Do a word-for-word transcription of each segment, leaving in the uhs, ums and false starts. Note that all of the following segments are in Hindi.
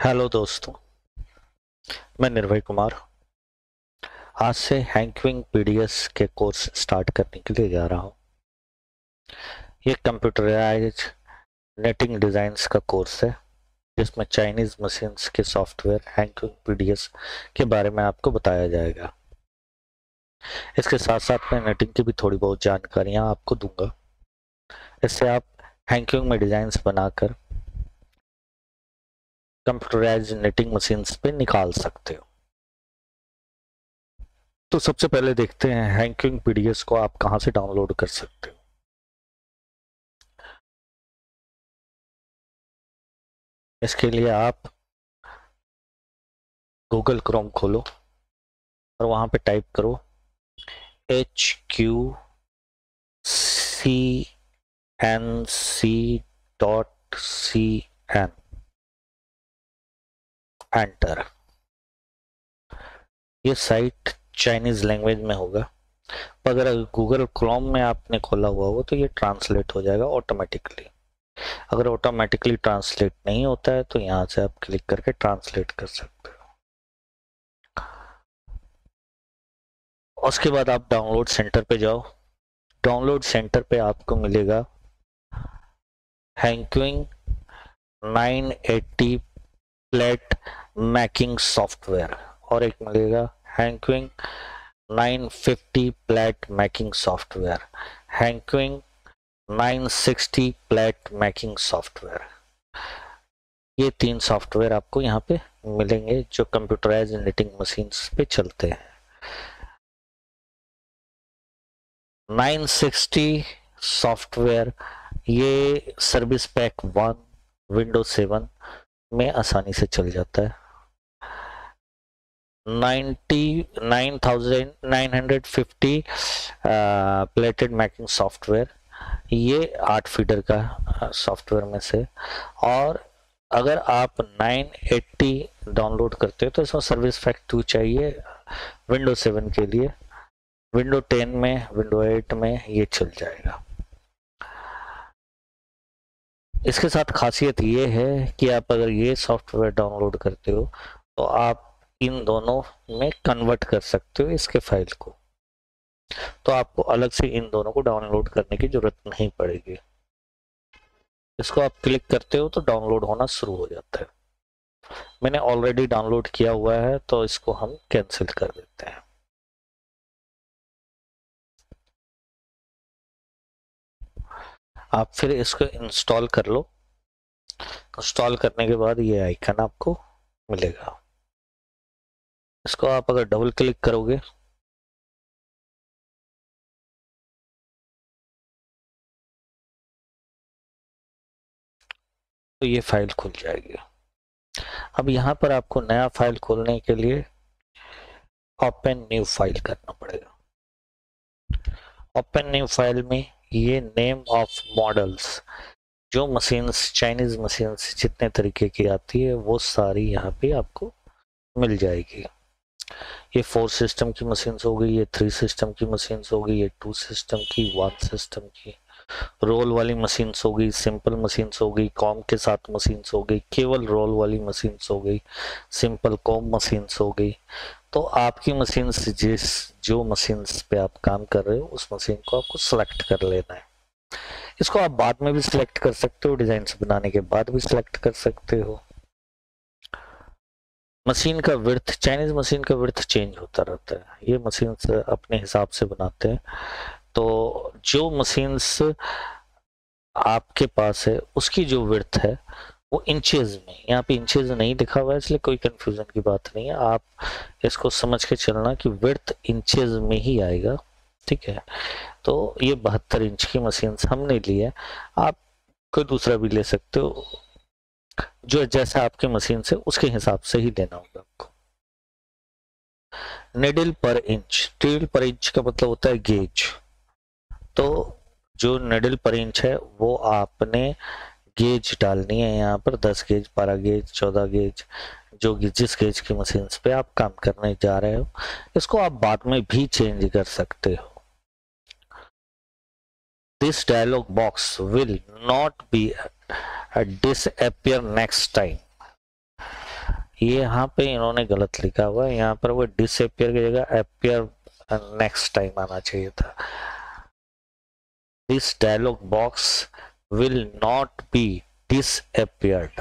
हेलो दोस्तों, मैं निर्भय कुमार आज से हैंकविंग पीडीएस के कोर्स स्टार्ट करने के लिए जा रहा हूँ। ये कंप्यूटराइज नेटिंग डिज़ाइंस का कोर्स है जिसमें चाइनीज़ मशीन्स के सॉफ्टवेयर हैंकविंग पीडीएस के बारे में आपको बताया जाएगा। इसके साथ साथ मैं नेटिंग की भी थोड़ी बहुत जानकारियाँ आपको दूंगा। इससे आप हैंकविंग में डिज़ाइंस बनाकर कंप्यूटराइज नेटिंग मशीन्स पे निकाल सकते हो। तो सबसे पहले देखते हैं हैंकविंग पीडीएस को आप कहाँ से डाउनलोड कर सकते हो। इसके लिए आप गूगल क्रोम खोलो और वहां पे टाइप करो H Q C N C dot C N, enter. ये साइट चाइनीज लैंग्वेज में होगा, पर अगर गूगल क्रोम में आपने खोला हुआ हो तो ये ट्रांसलेट हो जाएगा ऑटोमेटिकली। अगर ऑटोमेटिकली ट्रांसलेट नहीं होता है तो यहाँ से आप क्लिक करके ट्रांसलेट कर सकते हो। उसके बाद आप डाउनलोड सेंटर पे जाओ। डाउनलोड सेंटर पे आपको मिलेगा हैंकविंग nine eighty plate making software और एक मिलेगा हैंकविंग nine fifty plate making software, हैंकविंग nine sixty plate making software. ये तीन सॉफ्टवेयर आपको यहाँ पे मिलेंगे जो कंप्यूटराइज नेटिंग मशीन्स पे चलते हैं। नाइन सिक्सटी सॉफ्टवेयर ये service pack one Windows seven में आसानी से चल जाता है। Nine thousand nine hundred fifty plated making software ये आठ फीडर का सॉफ्टवेयर में से, और अगर आप नाइन एटी डाउनलोड करते हो तो इसमें सर्विस पैक टू चाहिए विंडो सेवन के लिए। विंडो टेन में विंडो एट में ये चल जाएगा। इसके साथ खासियत ये है कि आप अगर ये सॉफ्टवेयर डाउनलोड करते हो तो आप इन दोनों में कन्वर्ट कर सकते हो इसके फाइल को, तो आपको अलग से इन दोनों को डाउनलोड करने की जरूरत नहीं पड़ेगी। इसको आप क्लिक करते हो तो डाउनलोड होना शुरू हो जाता है। मैंने ऑलरेडी डाउनलोड किया हुआ है तो इसको हम कैंसिल कर देते हैं। आप फिर इसको इंस्टॉल कर लो। इंस्टॉल करने के बाद ये आइकन आपको मिलेगा। इसको आप अगर डबल क्लिक करोगे तो ये फाइल खुल जाएगी। अब यहाँ पर आपको नया फाइल खोलने के लिए ओपन न्यू फाइल करना पड़ेगा। ओपन न्यू फाइल में ये नेम ऑफ मॉडल्स, जो मशीन्स चाइनीज मशीन्स जितने तरीके की आती है वो सारी यहाँ पे आपको मिल जाएगी। ये फोर सिस्टम की मशीन्स हो गई, ये थ्री सिस्टम की मशीन्स हो गई, ये टू सिस्टम की, वन सिस्टम की, रोल वाली मशीन्स हो गई, सिंपल मशीन्स हो गई, कॉम के साथ मशीन्स हो गई, केवल रोल वाली मशीन्स हो गई, सिंपल कॉम मशीन्स हो गई। तो आपकी मशीन्स जिस जो मशीन्स पे आप काम कर रहे हो उस मशीन को आपको सिलेक्ट कर लेना है। इसको आप बाद में भी सिलेक्ट कर सकते हो, डिजाइन बनाने के बाद भी सिलेक्ट कर सकते हो। मशीन का विड्थ, चाइनीज मशीन का विड्थ चेंज होता रहता है, ये मशीन अपने हिसाब से बनाते हैं। तो जो मशीन्स आपके पास है उसकी जो विड्थ है वो इंचेस में, यहाँ पे इंचेस नहीं लिखा हुआ है इसलिए कोई कंफ्यूजन की बात नहीं है। आप इसको समझ के चलना कि विड्थ इंचेस में ही आएगा, ठीक है। तो ये बहत्तर इंच की मशीन हमने ली है, आप कोई दूसरा भी ले सकते हो, जो जैसा आपके मशीन से उसके हिसाब से ही लेना होगा आपको। निडल पर इंच, निडल पर इंच का मतलब होता है गेज। तो जो निडल पर इंच है वो आपने गेज डालनी है यहाँ पर, दस गेज, बारह गेज, चौदह गेज, जो जिस गेज की मशीन पे आप काम करने जा रहे हो। इसको आप बाद में भी चेंज कर सकते हो। This dialog box will not be a disappear next time. ये यहाँ पे इन्होंने गलत लिखा हुआ है, यहाँ पर वो डिसअपियर की जगह अपियर नेक्स्ट टाइम आना चाहिए था। This dialog box will not be disappeared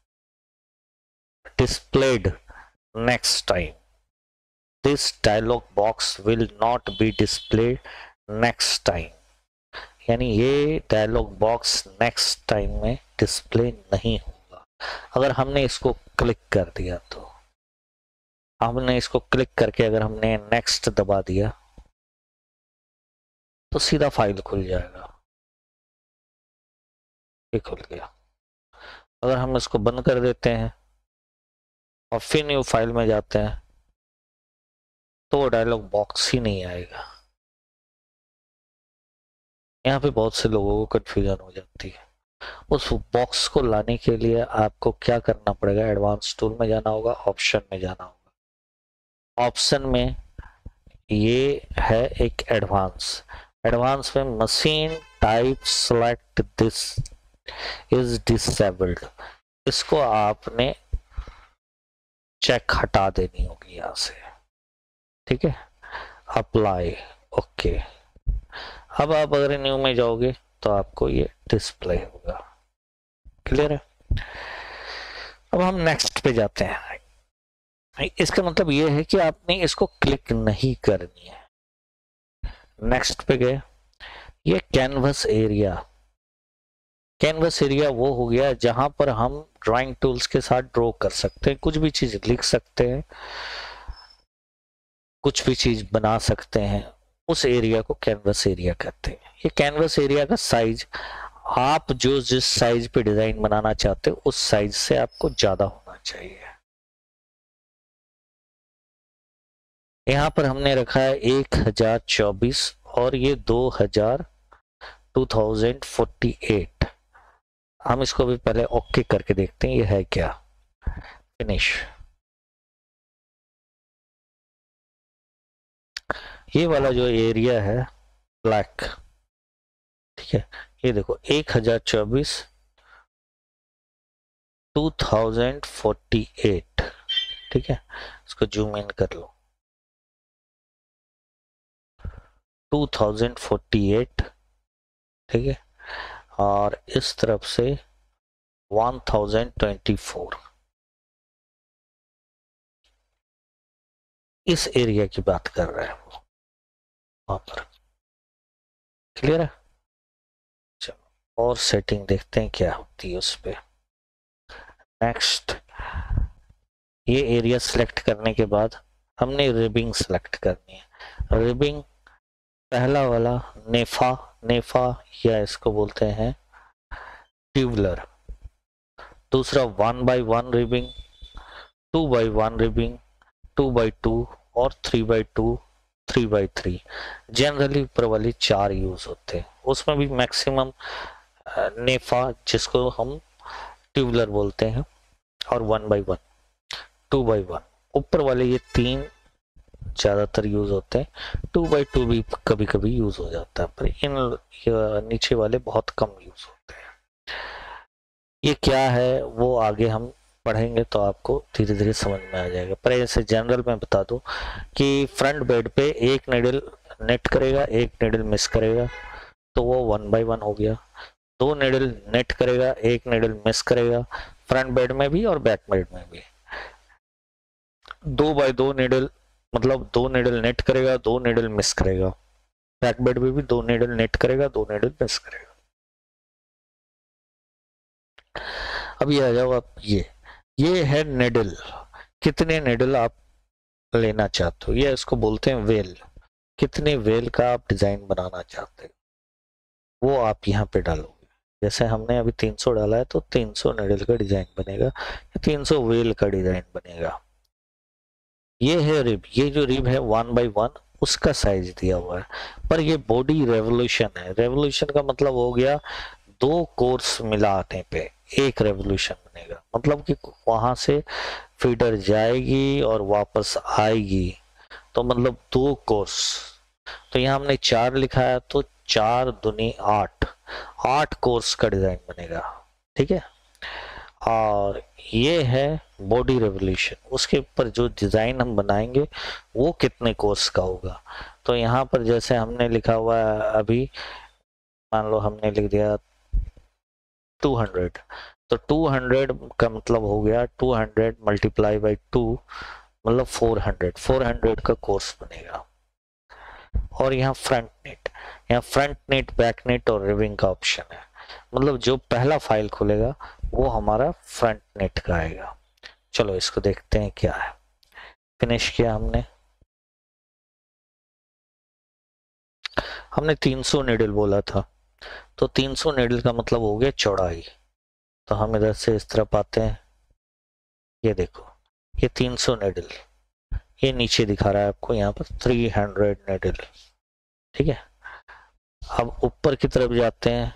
displayed next time. This dialog box will not be displayed next time. यानी ये डायलॉग बॉक्स नेक्स्ट टाइम में डिस्प्ले नहीं होगा। अगर हमने इसको क्लिक कर दिया तो हमने इसको क्लिक करके अगर हमने नेक्स्ट दबा दिया तो सीधा फाइल खुल जाएगा। ये खुल गया। अगर हम इसको बंद कर देते हैं और फिर न्यू फाइल में जाते हैं तो वो डायलॉग बॉक्स ही नहीं आएगा। यहाँ पे बहुत से लोगों को कंफ्यूजन हो जाती है। उस बॉक्स को लाने के लिए आपको क्या करना पड़ेगा, एडवांस टूल में जाना होगा, ऑप्शन में जाना होगा। ऑप्शन में ये है एक एडवांस, एडवांस में machine type select this is disabled, इसको आपने चेक हटा देनी होगी यहाँ से, ठीक है। Apply, okay. अब आप अगर न्यू में जाओगे तो आपको ये डिस्प्ले होगा। क्लियर है। अब हम नेक्स्ट पे जाते हैं। इसका मतलब ये है कि आपने इसको क्लिक नहीं करनी है। नेक्स्ट पे गए, ये कैनवस एरिया, कैनवस एरिया वो हो गया जहां पर हम ड्राइंग टूल्स के साथ ड्रॉ कर सकते हैं, कुछ भी चीज लिख सकते हैं, कुछ भी चीज बना सकते हैं। उस एरिया को कैनवस एरिया कहते हैं। ये कैनवस एरिया का साइज, आप जो जिस साइज पे डिजाइन बनाना चाहते हो उस साइज से आपको ज्यादा होना चाहिए। यहाँ पर हमने रखा है एक हजार चौबीस और ये दो हजार टू थाउजेंड फोर्टी एट। हम इसको भी पहले ओके करके देखते हैं ये है क्या। फिनिश। ये वाला जो एरिया है ब्लैक, ठीक है, ये देखो एक हजार चौबीस टू थाउजेंड फोर्टी एट, ठीक है। इसको जूम इन कर लो, टू थाउजेंड फोर्टी एट, ठीक है। और इस तरफ से वन थाउजेंड ट्वेंटी फोर, इस एरिया की बात कर रहा है वो वहां पर। क्लियर है। चलो और सेटिंग देखते हैं क्या होती है उस पे। नेक्स्ट, ये एरिया सेलेक्ट करने के बाद हमने रिबिंग सेलेक्ट करनी है। रिबिंग पहला वाला नेफा, नेफा या इसको बोलते हैं ट्यूबलर। दूसरा one by one ribbing, two by one ribbing, two by two और three by two, three by three. Generally ऊपर वाली चार यूज होते हैं, उसमें भी मैक्सिमम नेफा जिसको हम ट्यूबलर बोलते हैं, और one by one, two by one. ऊपर वाले ये तीन ज्यादातर यूज होते हैं, टू बाई टू भी कभी कभी यूज हो जाता है, पर इन नीचे वाले बहुत कम यूज होते हैं। ये क्या है वो आगे हम पढ़ेंगे तो आपको धीरे धीरे समझ में आ जाएगा, पर ऐसे जनरल में बता दूं कि फ्रंट बेड पे एक निडल नेट करेगा, एक निडल मिस करेगा, तो वो वन बाई वन हो गया। दो निडल नेट करेगा, एक निडल मिस करेगा, फ्रंट बेड में भी और बैक बेड में भी। दो बाई दो निडल मतलब दो निडल नेट करेगा, दो निडल मिस करेगा, बैक बेड में भी दो निडल नेट करेगा, दो निडल मिस करेगा। अब ये आ जाओ आप, ये ये है निडल, कितने निडल आप लेना चाहते हो, ये इसको बोलते हैं वेल। कितने वेल का आप डिजाइन बनाना चाहते हो वो आप यहाँ पे डालोगे। जैसे हमने अभी तीन सौ डाला है तो तीन सौ निडल का डिजाइन बनेगा, तीन सौ वेल का डिजाइन बनेगा। ये है रिब, ये जो रिब है वन बाई वन उसका साइज दिया हुआ है, पर ये बॉडी रेवोल्यूशन है। रेवोल्यूशन का मतलब हो गया दो कोर्स मिलाने पे एक रेवोल्यूशन बनेगा, मतलब कि वहां से फीडर जाएगी और वापस आएगी, तो मतलब दो कोर्स। तो यहाँ हमने चार लिखा है तो चार दुनी आठ, आठ कोर्स का डिजाइन बनेगा, ठीक है। और ये है बॉडी रेवोल्यूशन, उसके ऊपर जो डिज़ाइन हम बनाएंगे वो कितने कोर्स का होगा। तो यहाँ पर जैसे हमने लिखा हुआ है अभी, मान लो हमने लिख दिया टू हंड्रेड, तो टू हंड्रेड का मतलब हो गया two hundred multiply by two, मतलब फोर हंड्रेड, फोर हंड्रेड का कोर्स बनेगा। और यहाँ फ्रंट नेट, यहाँ फ्रंट नेट, बैक नेट और रिविंग का ऑप्शन है, मतलब जो पहला फाइल खुलेगा वो हमारा फ्रंट नेट का आएगा। चलो इसको देखते हैं क्या है। फिनिश किया हमने, हमने तीन सौ नीडल बोला था, तो तीन सौ नीडल का मतलब हो गया चौड़ाई। तो हम इधर से इस तरफ आते हैं, ये देखो ये तीन सौ नीडल, ये नीचे दिखा रहा है आपको यहाँ पर थ्री हंड्रेड नीडल, ठीक है। अब ऊपर की तरफ जाते हैं,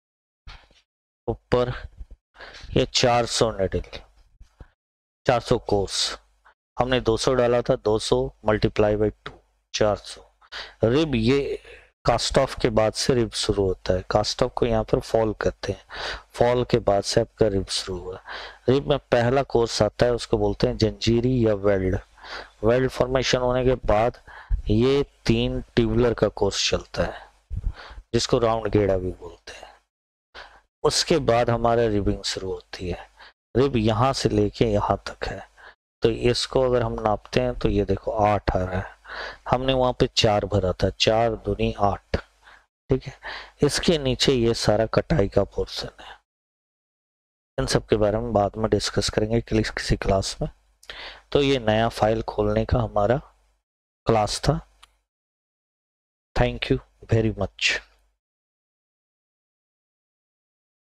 ऊपर ये चार सौ नीडल, चार सौ कोर्स, हमने दो सौ डाला था, दो सौ मल्टीप्लाई बाई टू, चार सौ। रिब ये कास्ट ऑफ के बाद से रिब शुरू होता है, कास्ट ऑफ को यहाँ पर फॉल करते हैं, फॉल के बाद से आपका रिब शुरू हुआ। रिब में पहला कोर्स आता है, उसको बोलते हैं जंजीरी या वेल्ड। वेल्ड फॉर्मेशन होने के बाद ये तीन ट्यूबुलर का कोर्स चलता है, जिसको राउंड गेड़ा भी बोलते हैं। उसके बाद हमारा रिबिंग शुरू होती है, रिब यहाँ से लेके यहाँ तक है। तो इसको अगर हम नापते हैं तो ये देखो आठ आ रहा है, हमने वहां पे चार भरा था, चार दूनी आठ, ठीक है। इसके नीचे ये सारा कटाई का पोर्शन है, इन सब के बारे में बाद में डिस्कस करेंगे किसी क्लास में। तो ये नया फाइल खोलने का हमारा क्लास था। Thank you very much.